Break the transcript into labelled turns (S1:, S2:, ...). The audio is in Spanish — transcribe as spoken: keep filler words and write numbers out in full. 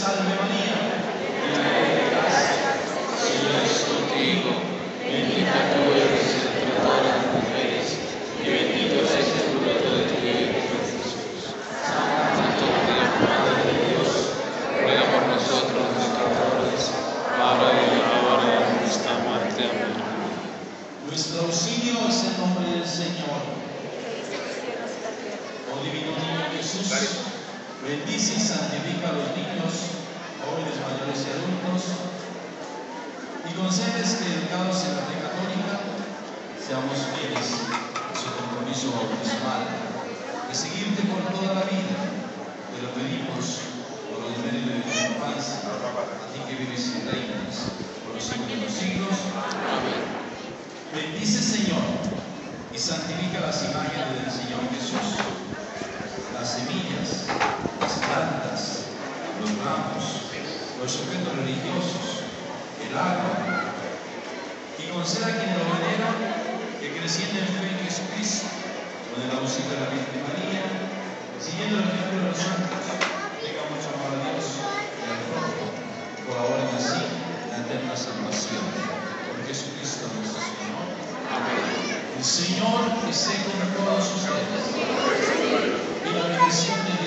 S1: salve María.
S2: Llena de gracia, el Señor es contigo. Bendita tú eres entre todas las mujeres, y bendito es el fruto de tu vientre, Jesús. Santa María, Madre de Dios, ruega por nosotros los pecadores, ahora y en la hora de nuestra muerte. Amén.
S1: Nuestro auxilio es el nombre del Señor. Oh divino niño Jesús, bendice y santifica a los niños, jóvenes, mayores y adultos, y concedes que, educados en la fe católica, seamos fieles a su compromiso bautismal, de seguirte por toda la vida. Te lo pedimos por los medios de tu infancia, a ti que vives y reinas por los siglos de los siglos. Amén. Bendice, Señor, y santifica las imágenes del Señor Jesús, las semillas, las plantas, los ramos, los objetos religiosos, el agua, y conceda a quienes lo veneran que, creciendo en fe en Jesucristo, con el auxilio de la Virgen María, siguiendo el ejemplo de los santos, tenga mucho amor a Dios y al prójimo, y colaboren así en la eterna salvación. Por Jesucristo nuestro Señor. Amén. El Señor esté con todos ustedes, y la bendición de